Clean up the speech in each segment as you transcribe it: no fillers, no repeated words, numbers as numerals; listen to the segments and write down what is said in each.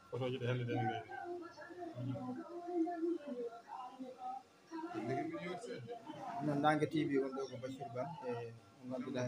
photoji ɗe hannde ɗen nde non Nangue TV on ɗo ko Bachir Ba e mo ganduɗa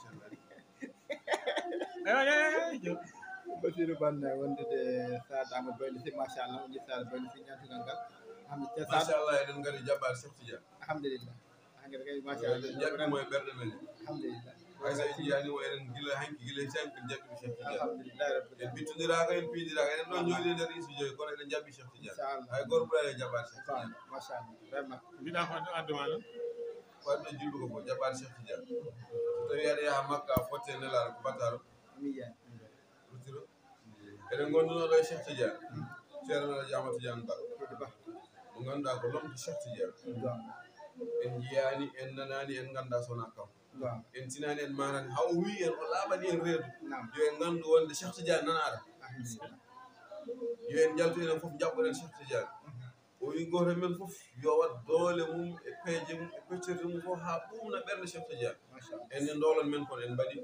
Bachir Ban wondude Saad Amadou Bayli Sy machallah on Saad Bayli Sy ñantugal ngal hamde machallah eɗen ngari jaɓɓade Cheikh Tidiane alhamdulillah hankkadi kay machallah jaɓɓimo e ɓerɗe men alhamdulillah hay so en jiyani o eɗen gila hanki gila canki en jaɓɓimo Cheikh Tidiane alhamdulillah rabbil en bittodiraka en piidiraka eɗen ɗon jooɗi e nder studio kono eɗen jaɓɓi Cheikh Tidiane inchallah hay goto ɓurani e jaɓɓade Cheikh Tidiane machallah vraiment mbiɗa ko adduma ɗon waɗɗo julɓe ko fof jaɓɓade Cheikh Tidiane so tawi aɗa yaha Makka a fotte nelaɗo ko battaro miya rutiro eɗen gondunoɗo e Cheikh Tidiane ceerno Alaji Amadou Tidiane Ba mo ganduɗa ko lomto Cheikh Tidiane en jiyani en nanani en ganda sona kam en tinani en manani ha o wi en o laaɓani en reedu yo en gandu wonde Cheikh Tidiane nanaɗa yo en jaltu enen foof jaɓɓoɗen Cheikh Tidiane o wi goto men foof yo wat doole mum e peeje mum e peccirde mum fof ha ɓuumna ɓerde Cheikh Tidiane enne ndolon men kono en mbaɗi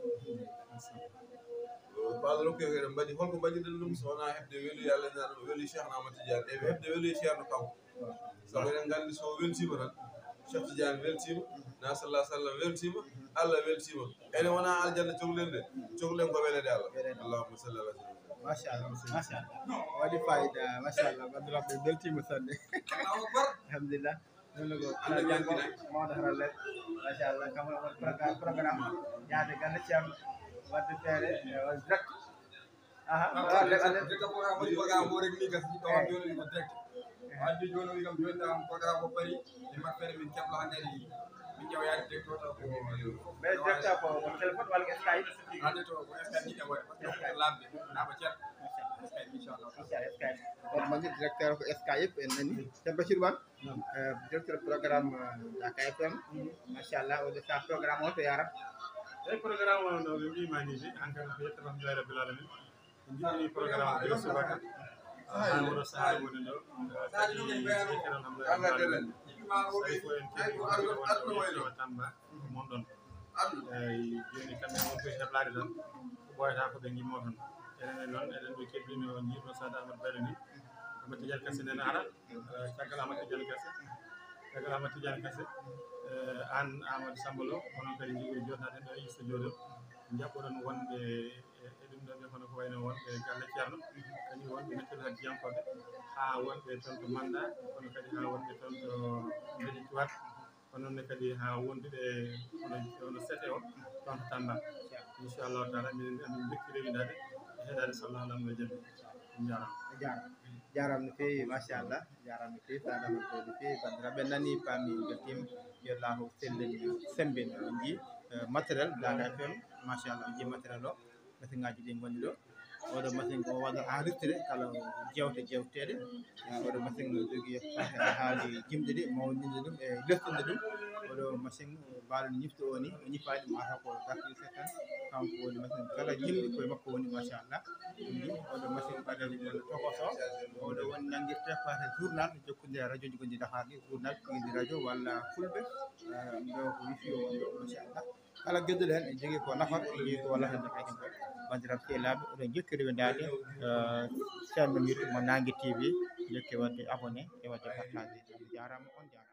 baalo rokku eɗen mbaɗi holko mbaɗiɗen ɗum so wona hebde weluye Allah ñaɗo weluye Cheikh Ahmad Tidiane e hebde weluye ceerno kanko sabu eɗen gandi so weltima tan Cheikh Tidiane weltima na sallah sallam weltima Allah weltima ene wona aljanna cohlen de cohlen ko welede Allah allahumma salli ala machallah machallah waɗi fayida machallah bandiraɓe beltima sanne alhamdulillah noon ko ala jango mawɗo haralle machallah kam won programme yaade ganda ceerno wadde feere direct direct programme woni programme mo rek ni gas ɗo joni ko direct wadde joni wi kam joni am programme o paari e maɓɓere min kebla ngari min ƴeewa direct o taw ko mais direct ko téléphone walla Skype hande to ko Skype ni ƴeewa parce que lamɓe naɓa ceer Skype inchallah Skype on magi directeur ko Skype en nani ceerno Bachir Ban directeur programme Dakar FM machallah o de sa programme o to yarat eyi programme o no ɓe mbimani de enquête ko yetta alhamdulillahi rabbil alamin en jiɗɗini programme o ɓe subaka hamoɗo sahara woni ɗo kadi yettere alhamdulillahi sayi fo en keɗiwa Tamba ko mon ɗon eyi joni kamɓe won koye heblade tan ɓoyata ko ɓe gimmo toon enen noon eɗen ɓe keɗɗino on jiɗɗo Saad Amadou Bayli ni Amadou Tidiane Kassé nene ara caggal Amadou Tidiane Kassé caggal Amadou Tidiane Kassé an Amadou Sambalo onon kadi jogori jotaɗen ɗo e ista joɗo jaɓɓoɗon wonɓe e ɗum ɗon ɓe kono ko wayno wonɓe galle ceerno kadi wonɓe mettol hadiyankoɓe ha wonɓe toon to Manda kono kadi ha wonɓe toon to Mbeɗi Cuwat ononne kadi ha wonduɓe ono sete o toon to Tamba inchallahu taala amin bekki rewidade e heɗade sallah alamu e jaɓi jarama jarama no fewi machallah jarama no fewi Saad Amadou Bayli fewi bandiraɓe nani paami beltima yo laahu sellini sembina on jii matériel Dakar FM machallah on jii matériel o machine ngaji ɗi gonni ɗo oɗo machine ko waɗa enregistré kala jewte jewteɗe oɗo machine no jogui haali jimɗe ɗi mawninde ɗum e leftude ɗum oɗo machine mbaɗo ñifto o ni o ñifaɗi mataw ko dakil tan kanko woni machine kala jimɗi koye makko woni machallah ɗum oɗo machine ɓaɗani ɗon tokoso oɗo woni nanguirte fate journal jokkodire radio ji gonɗi Dakar ɗi journal ɗiɗi radio walla fulɓe ɗo ko wifi o wonɗo machallah kala gueɗɗoɗo hen en jogui ko nafata en jogui ko wallata nder kayken ko bandiraɓe sehilaɓe oɗon jokki rewidade chaîne mo YouTube mo Nangue TV jokke wadde abonné e wadde partage jarama on jarama